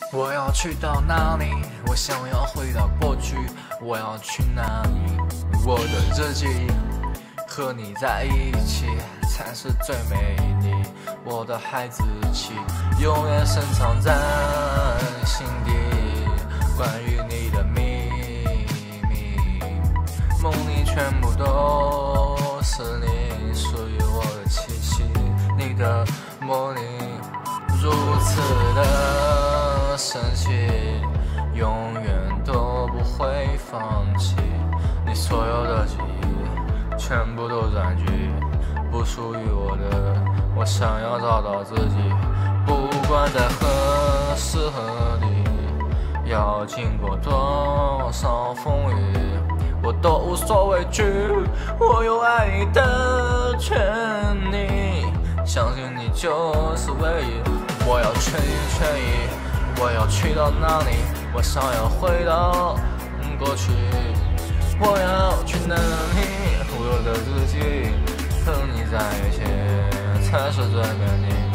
我要去到哪里？我想要回到过去。我要去哪里？我的日记，和你在一起才是最美丽。我的孩子气，永远深藏在心底。关于你的秘密，梦里全部都是你属于我的气息。你的魔力如此的神奇，永远都不会放弃。你所有的记忆全部都占据，不属于我的。我想要找到自己，不管在何时何地，要经过多少风雨，我都无所畏惧。我有爱你的权利，相信你就是唯一。我要全心全意，我要去到哪里？我想要回到过去。我要去哪里？我的自己和你在一起才是最美丽。